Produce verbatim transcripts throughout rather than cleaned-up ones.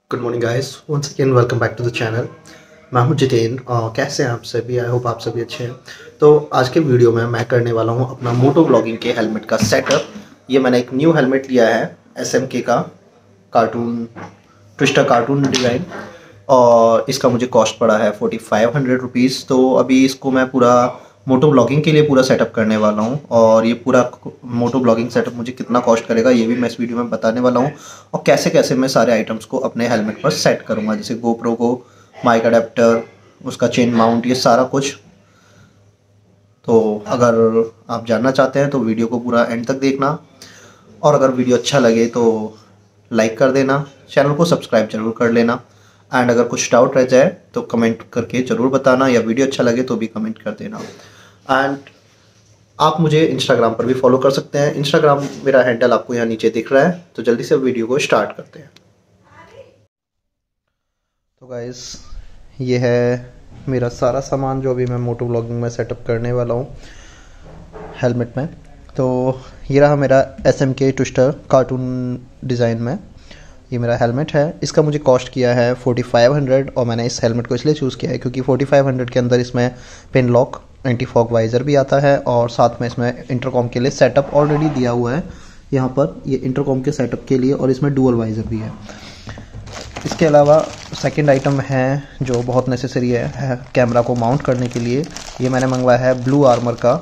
Good morning guys, once again welcome back to the channel. मैं हूं जितेन और कैसे हैं आप सभी। आई होप आप सभी अच्छे हैं। तो आज के वीडियो में मैं करने वाला हूं अपना मोटो ब्लॉगिंग के हेलमेट का सेटअप। ये मैंने एक न्यू हेलमेट लिया है एस एम के का कार्टून ट्विस्टर कार्टून डिज़ाइन, और इसका मुझे कॉस्ट पड़ा है फोर्टी फाइव हंड्रेड रुपीज़। तो अभी इसको मैं पूरा मोटो ब्लॉगिंग के लिए पूरा सेटअप करने वाला हूँ, और ये पूरा मोटो ब्लॉगिंग सेटअप मुझे कितना कॉस्ट करेगा ये भी मैं इस वीडियो में बताने वाला हूँ, और कैसे कैसे मैं सारे आइटम्स को अपने हेलमेट पर सेट करूँगा, जैसे गोप्रो को, माइक अडेप्टर, उसका चेन माउंट, ये सारा कुछ। तो अगर आप जानना चाहते हैं तो वीडियो को पूरा एंड तक देखना, और अगर वीडियो अच्छा लगे तो लाइक कर देना, चैनल को सब्सक्राइब जरूर कर लेना, एंड अगर कुछ डाउट रह जाए तो कमेंट करके ज़रूर बताना, या वीडियो अच्छा लगे तो भी कमेंट कर देना। एंड आप मुझे इंस्टाग्राम पर भी फॉलो कर सकते हैं। इंस्टाग्राम मेरा हैंडल आपको यहाँ नीचे दिख रहा है। तो जल्दी से वीडियो को स्टार्ट करते हैं। तो गाइस, ये है मेरा सारा सामान जो अभी मैं मोटो ब्लॉगिंग में सेटअप करने वाला हूँ हेलमेट में। तो ये रहा मेरा S M K twister cartoon design में ये मेरा हेलमेट है। इसका मुझे कॉस्ट किया है फोर्टी फाइव हंड्रेड, और मैंने इस हेलमेट को इसलिए चूज़ किया है क्योंकि फोर्टी फाइव हंड्रेड के अंदर इसमें pin lock, anti fog visor भी आता है, और साथ में इसमें इंटरकॉम के लिए सेटअप ऑलरेडी दिया हुआ है यहाँ पर, ये इंटरकॉम के सेटअप के लिए, और इसमें डुअल वाइज़र भी है। इसके अलावा सेकंड आइटम है जो बहुत नेसेसरी है, है कैमरा को माउंट करने के लिए। ये मैंने मंगवाया है ब्लू आर्मर का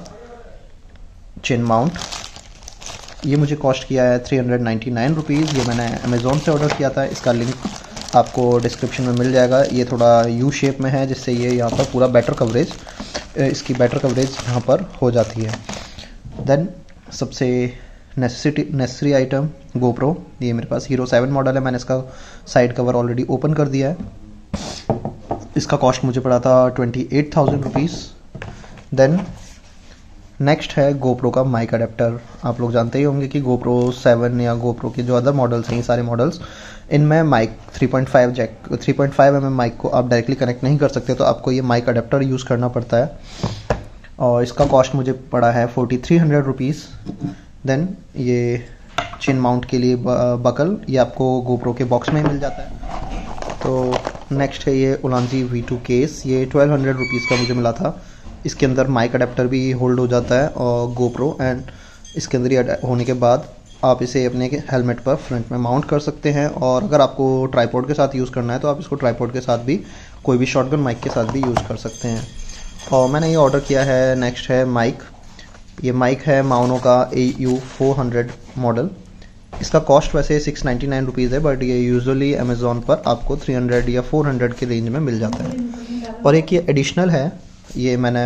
चिन माउंट। ये मुझे कॉस्ट किया है three hundred ninety nine rupees. ये मैंने अमेज़ोन से ऑर्डर किया था। इसका लिंक आपको डिस्क्रिप्शन में मिल जाएगा। ये थोड़ा यू शेप में है, जिससे ये यहाँ पर पूरा बेटर कवरेज इसकी बेटर कवरेज यहाँ पर हो जाती है। देन सबसे नेसेसिटी नेसेसरी आइटम गोप्रो। ये मेरे पास हीरो सेवन मॉडल है। मैंने इसका साइड कवर ऑलरेडी ओपन कर दिया है। इसका कॉस्ट मुझे पड़ा था twenty eight thousand rupees. Then next है गोप्रो का माइक अडेप्टर। आप लोग जानते ही होंगे कि गोप्रो सेवन या गोप्रो के जो अदर मॉडल्स हैं, ये सारे मॉडल्स, इनमें mic three point five jack three point five M M mic को आप डायरेक्टली कनेक्ट नहीं कर सकते, तो आपको ये माइक अडेप्टर यूज़ करना पड़ता है, और इसका कॉस्ट मुझे पड़ा है forty three hundred rupees. Then ये चिन माउंट के लिए बकल, ये आपको गोप्रो के बॉक्स में ही मिल जाता है। तो नेक्स्ट है ये उलांजी वी टू केस। ये ट्वेल्व हंड्रेड रुपीज़ का मुझे मिला था। इसके अंदर माइक अडेप्टर भी होल्ड हो जाता है और गोप्रो, एंड इसके अंदर ही होने के बाद आप इसे अपने हेलमेट पर फ्रंट में माउंट कर सकते हैं, और अगर आपको ट्राइपॉड के साथ यूज़ करना है तो आप इसको ट्राइपॉड के साथ भी, कोई भी शॉटगन माइक के साथ भी यूज़ कर सकते हैं। और मैंने ये ऑर्डर किया है। नेक्स्ट है माइक। ये माइक है माउनो का A U four hundred model. इसका कॉस्ट वैसे सिक्स नाइन्टी नाइन रुपीज़ है, बट ये यूजुअली अमेज़ॉन पर आपको थ्री हंड्रेड या फोर हंड्रेड के रेंज में मिल जाता है। और एक ये एडिशनल है, ये मैंने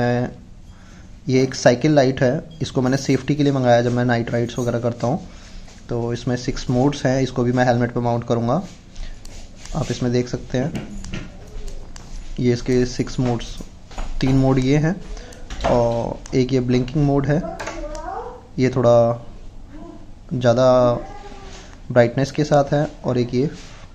ये एक साइकिल लाइट है। इसको मैंने सेफ्टी के लिए मंगाया जब मैं नाइट राइड्स वगैरह करता हूँ। तो इसमें सिक्स मोड्स हैं। इसको भी मैं हेलमेट पे माउंट करूँगा। आप इसमें देख सकते हैं, ये इसके सिक्स मोड्स, तीन मोड ये हैं, और एक ये ब्लिंकिंग मोड है, ये थोड़ा ज़्यादा ब्राइटनेस के साथ है, और एक ये,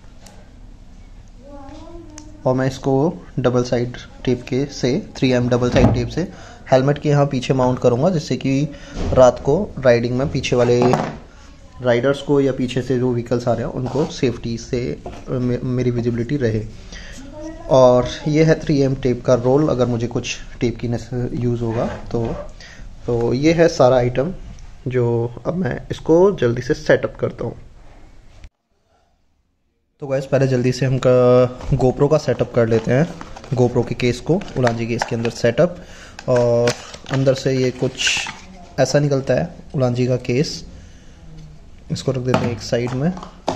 और मैं इसको डबल साइड टेप के से three M double side tape से हेलमेट के यहाँ पीछे माउंट करूँगा, जिससे कि रात को राइडिंग में पीछे वाले राइडर्स को या पीछे से जो व्हीकल्स आ रहे हैं उनको सेफ्टी से मे, मेरी विजिबिलिटी रहे। और ये है थ्री एम टेप का रोल, अगर मुझे कुछ टेप की यूज़ होगा तो। तो ये है सारा आइटम जो अब मैं इसको जल्दी से सेटअप करता हूँ। तो गाइस, पहले जल्दी से हम का गोप्रो का सेटअप कर लेते हैं। गोप्रो के केस को उलांजी केस के अंदर सेटअप, और अंदर से ये कुछ ऐसा निकलता है उलांजी का केस। इसको रख देते हैं एक साइड में।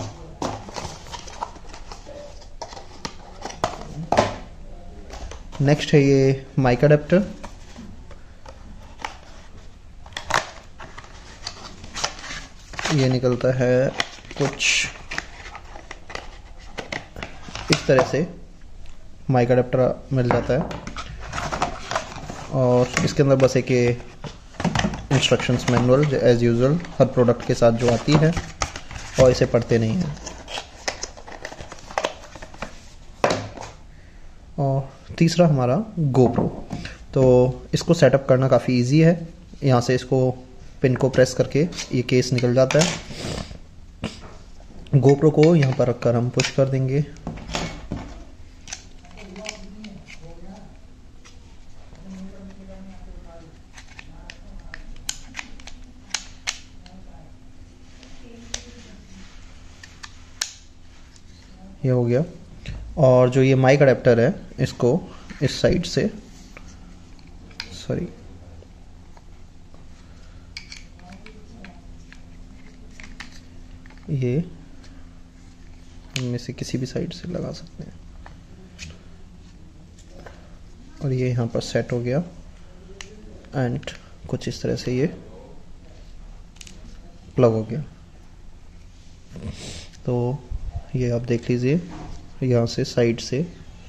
नेक्स्ट है ये माइक अडेप्टर। ये निकलता है कुछ इस तरह से, माइक अडेप्टर मिल जाता है, और इसके अंदर बस एक ये इंस्ट्रक्शंस मैनुअल एज यूजुअल हर प्रोडक्ट के साथ जो आती है, और इसे पढ़ते नहीं हैं। और तीसरा हमारा गोप्रो। तो इसको सेटअप करना काफ़ी इजी है। यहाँ से इसको पिन को प्रेस करके ये केस निकल जाता है। गोप्रो को यहाँ पर रखकर हम पुश कर देंगे ये हो गया। और जो ये माइक अडेप्टर है इसको इस साइड से, सॉरी ये इनमें से किसी भी साइड से लगा सकते हैं। और ये यहाँ पर सेट हो गया एंड कुछ इस तरह से ये प्लग हो गया। तो ये आप देख लीजिए यहाँ से साइड से,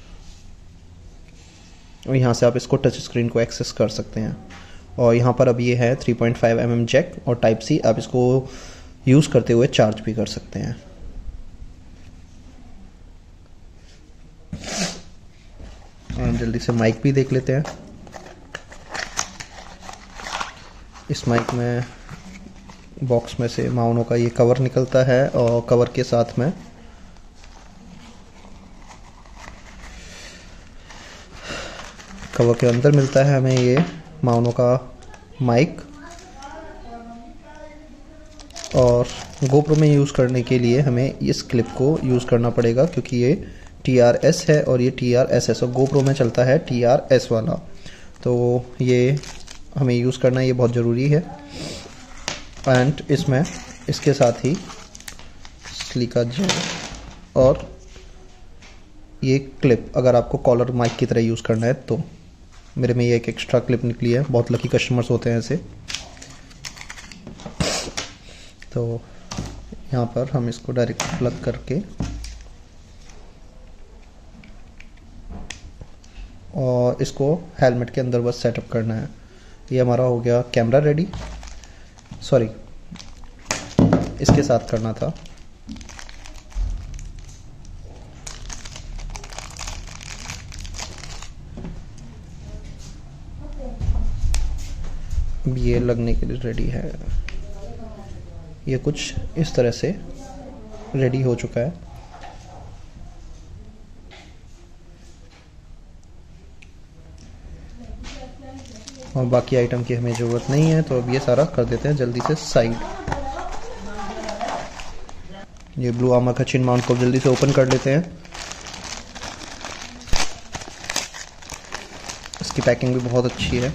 और यहाँ से आप इसको टच स्क्रीन को एक्सेस कर सकते हैं। और यहाँ पर अब ये है three point five M M jack और टाइप सी, आप इसको यूज़ करते हुए चार्ज भी कर सकते हैं। और जल्दी से माइक भी देख लेते हैं। इस माइक में बॉक्स में से माउनो का ये कवर निकलता है और कवर के साथ में कवर के अंदर मिलता है हमें ये माउनो का माइक। और गोप्रो में यूज़ करने के लिए हमें इस क्लिप को यूज़ करना पड़ेगा क्योंकि ये टी आर एस है और ये टी आर एस एस, और गोप्रो में चलता है टी आर एस वाला। तो ये हमें यूज़ करना ये बहुत ज़रूरी है। एंड इसमें इसके साथ ही स्लीका जेल और ये क्लिप, अगर आपको कॉलर माइक की तरह यूज़ करना है तो मेरे में ये एक एक्स्ट्रा क्लिप निकली है। बहुत लकी कस्टमर्स होते हैं ऐसे। तो यहाँ पर हम इसको डायरेक्ट प्लग करके और इसको हेलमेट के अंदर बस सेटअप करना है। ये हमारा हो गया कैमरा रेडी, सॉरी इसके साथ करना था। ये लगने के लिए रेडी है। ये कुछ इस तरह से रेडी हो चुका है। और बाकी आइटम की हमें ज़रूरत नहीं है, तो अब ये सारा कर देते हैं जल्दी से साइड। ये ब्लू आर्मर का चिन माउंट को जल्दी से ओपन कर लेते हैं। इसकी पैकिंग भी बहुत अच्छी है।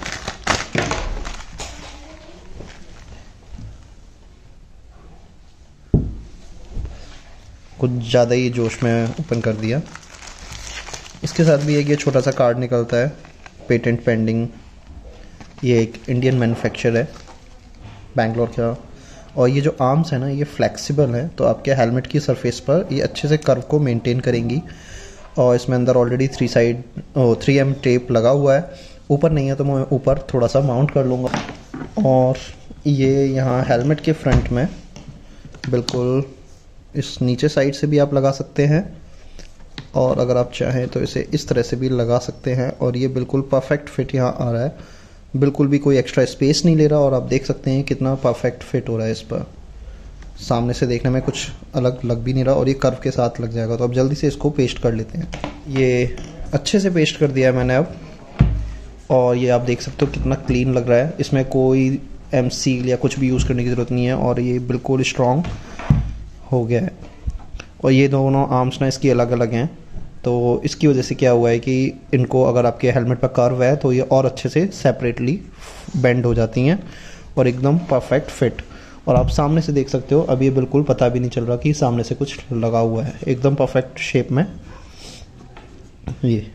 कुछ ज़्यादा ही जोश में ओपन कर दिया। इसके साथ भी एक ये छोटा सा कार्ड निकलता है, पेटेंट पेंडिंग। ये एक इंडियन मैन्युफैक्चर है, बैंगलोर का। और ये जो आर्म्स है ना, ये फ्लेक्सिबल है, तो आपके हेलमेट की सरफेस पर ये अच्छे से कर्व को मेंटेन करेंगी। और इसमें अंदर already three side three M tape लगा हुआ है। ऊपर नहीं है तो मैं ऊपर थोड़ा सा माउंट कर लूँगा। और ये यहाँ हेलमेट के फ्रंट में बिल्कुल इस नीचे साइड से भी आप लगा सकते हैं, और अगर आप चाहें तो इसे इस तरह से भी लगा सकते हैं। और ये बिल्कुल परफेक्ट फिट यहाँ आ रहा है, बिल्कुल भी कोई एक्स्ट्रा स्पेस नहीं ले रहा। और आप देख सकते हैं कितना परफेक्ट फिट हो रहा है इस पर। सामने से देखने में कुछ अलग लग भी नहीं रहा, और ये कर्व के साथ लग जाएगा। तो अब जल्दी से इसको पेस्ट कर लेते हैं। ये अच्छे से पेस्ट कर दिया है मैंने अब, और ये आप देख सकते हो कितना क्लीन लग रहा है। इसमें कोई एम सील या कुछ भी यूज़ करने की ज़रूरत नहीं है, और ये बिल्कुल स्ट्रॉन्ग हो गया है। और ये दोनों आर्म्स ना इसकी अलग अलग हैं, तो इसकी वजह से क्या हुआ है कि इनको अगर आपके हेलमेट पर कर्व है तो ये और अच्छे से सेपरेटली बेंड हो जाती हैं और एकदम परफेक्ट फिट। और आप सामने से देख सकते हो, अब ये बिल्कुल पता भी नहीं चल रहा कि सामने से कुछ लगा हुआ है, एकदम परफेक्ट शेप में। ये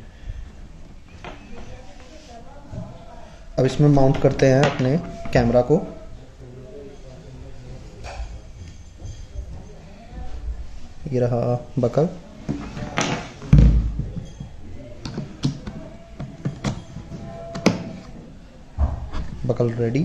अब इसमें माउंट करते हैं अपने कैमरा को। ये रहा बकल। Buckle ready.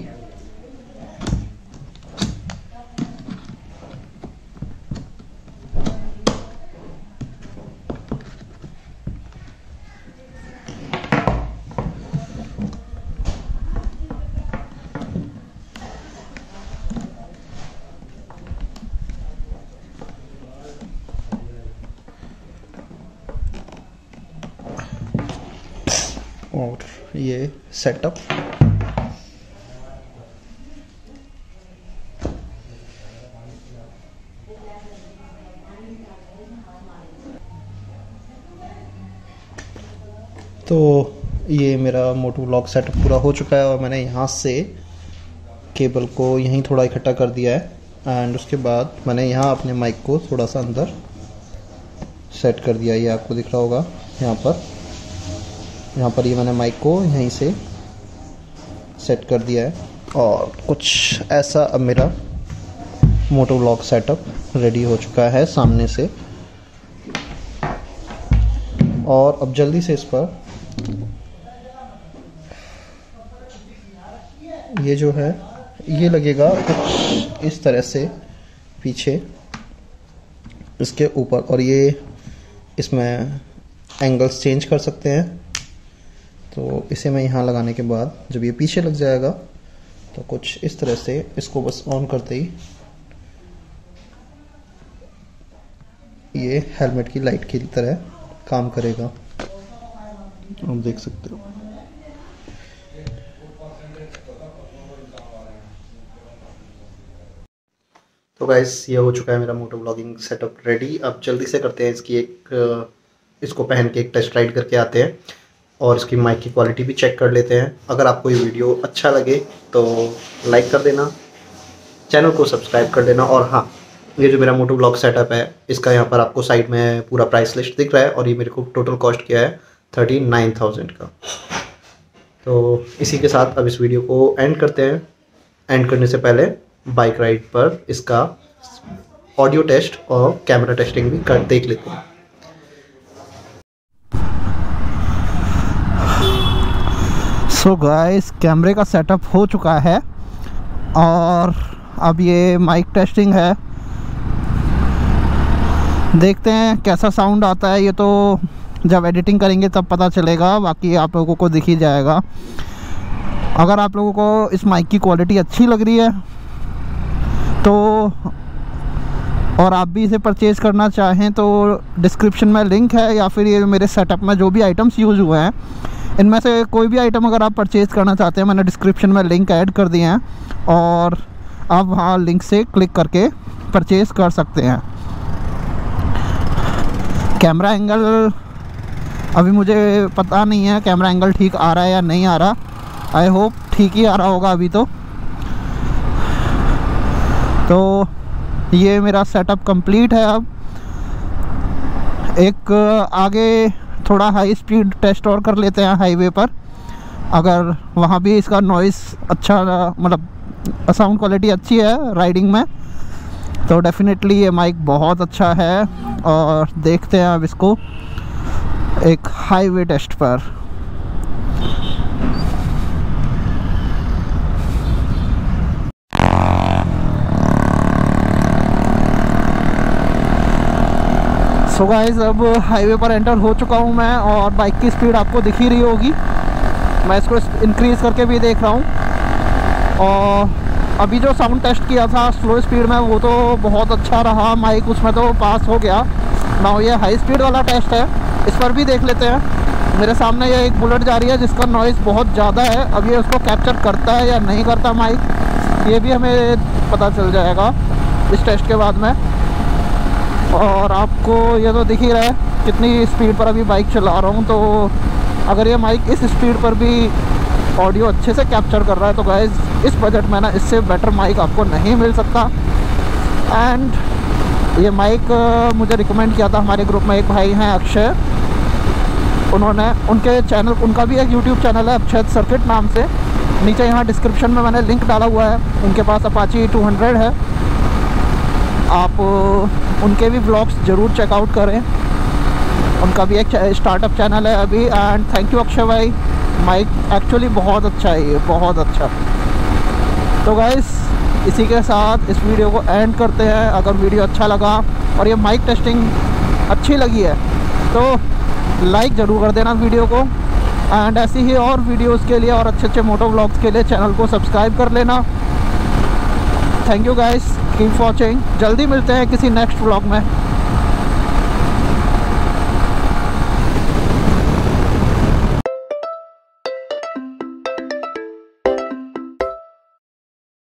और ये सेटअप तो ये मेरा मोटो व्लॉग सेटअप पूरा हो चुका है और मैंने यहाँ से केबल को यहीं थोड़ा इकट्ठा कर दिया है एंड उसके बाद मैंने यहाँ अपने माइक को थोड़ा सा अंदर सेट कर दिया। ये आपको दिख रहा होगा यहाँ पर यहाँ पर ये मैंने माइक को यहीं से सेट कर दिया है और कुछ ऐसा अब मेरा मोटो व्लॉग सेटअप रेडी हो चुका है सामने से। और अब जल्दी से इस पर ये जो है ये लगेगा कुछ इस तरह से पीछे इसके ऊपर और ये इसमें एंगल्स चेंज कर सकते हैं। तो इसे मैं यहाँ लगाने के बाद जब ये पीछे लग जाएगा तो कुछ इस तरह से इसको बस ऑन करते ही ये हेलमेट की लाइट की तरह काम करेगा, आप देख सकते हो। तो गाइस ये हो चुका है मेरा मोटो व्लॉगिंग सेटअप रेडी। अब जल्दी से करते हैं इसकी एक इसको पहन के एक टेस्ट राइड करके आते हैं और इसकी माइक की क्वालिटी भी चेक कर लेते हैं। अगर आपको ये वीडियो अच्छा लगे तो लाइक कर देना, चैनल को सब्सक्राइब कर देना। और हाँ, ये जो मेरा मोटो व्लॉग सेटअप है इसका यहाँ पर आपको साइड में पूरा प्राइस लिस्ट दिख रहा है और ये मेरे को टोटल कॉस्ट किया है थर्टी नाइन थाउजेंड का। तो इसी के साथ अब इस वीडियो को एंड करते हैं। एंड करने से पहले बाइक राइड पर इसका ऑडियो टेस्ट और कैमरा टेस्टिंग भी कर देख लेते हैं। सो गाइस, कैमरे का सेटअप हो चुका है और अब ये माइक टेस्टिंग है। देखते हैं कैसा साउंड आता है। ये तो जब एडिटिंग करेंगे तब पता चलेगा, बाकी आप लोगों को दिख ही जाएगा। अगर आप लोगों को इस माइक की क्वालिटी अच्छी लग रही है तो और आप भी इसे परचेज़ करना चाहें तो डिस्क्रिप्शन में लिंक है, या फिर ये मेरे सेटअप में जो भी आइटम्स यूज़ हुए हैं इनमें से कोई भी आइटम अगर आप परचेज़ करना चाहते हैं, मैंने डिस्क्रिप्शन में लिंक ऐड कर दिए हैं और आप वहाँ लिंक से क्लिक करके परचेज़ कर सकते हैं। कैमरा एंगल अभी मुझे पता नहीं है कैमरा एंगल ठीक आ रहा है या नहीं आ रहा। आई होप ठीक ही आ रहा होगा अभी तो। तो ये मेरा सेटअप कंप्लीट है। अब एक आगे थोड़ा हाई स्पीड टेस्ट और कर लेते हैं हाईवे पर, अगर वहाँ भी इसका नॉइस अच्छा, मतलब साउंड क्वालिटी अच्छी है राइडिंग में, तो डेफिनेटली ये माइक बहुत अच्छा है। और देखते हैं अब इसको एक हाईवे टेस्ट पर। सो so गाइस, अब हाईवे पर एंटर हो चुका हूँ मैं और बाइक की स्पीड आपको दिख ही रही होगी। मैं इसको इंक्रीज़ करके भी देख रहा हूँ और अभी जो साउंड टेस्ट किया था स्लो स्पीड में वो तो बहुत अच्छा रहा, माइक उसमें तो पास हो गया ना। ये हाई स्पीड वाला टेस्ट है, इस पर भी देख लेते हैं। मेरे सामने ये एक बुलेट जा रही है जिसका नॉइज़ बहुत ज़्यादा है। अब ये उसको कैप्चर करता है या नहीं करता माइक, ये भी हमें पता चल जाएगा इस टेस्ट के बाद में। और आपको ये तो दिख ही रहा है कितनी स्पीड पर अभी बाइक चला रहा हूँ। तो अगर ये माइक इस स्पीड पर भी ऑडियो अच्छे से कैप्चर कर रहा है तो गाइस इस बजट में ना इससे बेटर माइक आपको नहीं मिल सकता। एंड ये माइक मुझे रिकमेंड किया था हमारे ग्रुप में एक भाई हैं अक्षय, उन्होंने उनके चैनल उनका भी एक यूट्यूब चैनल है अक्षय सर्किट नाम से। नीचे यहाँ डिस्क्रिप्शन में मैंने लिंक डाला हुआ है। उनके पास अपाची टू हंड्रेड है, आप उनके भी व्लॉग्स ज़रूर चेकआउट करें। उनका भी एक स्टार्टअप चैनल है अभी। एंड थैंक यू अक्षय भाई, माइक एक्चुअली बहुत अच्छा है, ये बहुत अच्छा। तो गाइस इसी के साथ इस वीडियो को एंड करते हैं। अगर वीडियो अच्छा लगा और ये माइक टेस्टिंग अच्छी लगी है तो लाइक ज़रूर कर देना वीडियो को। एंड ऐसी ही और वीडियोस के लिए और अच्छे अच्छे मोटो व्लॉग्स के लिए चैनल को सब्सक्राइब कर लेना। Thank you guys, keep watching. जल्दी मिलते हैं किसी नेक्स्ट व्लॉग में।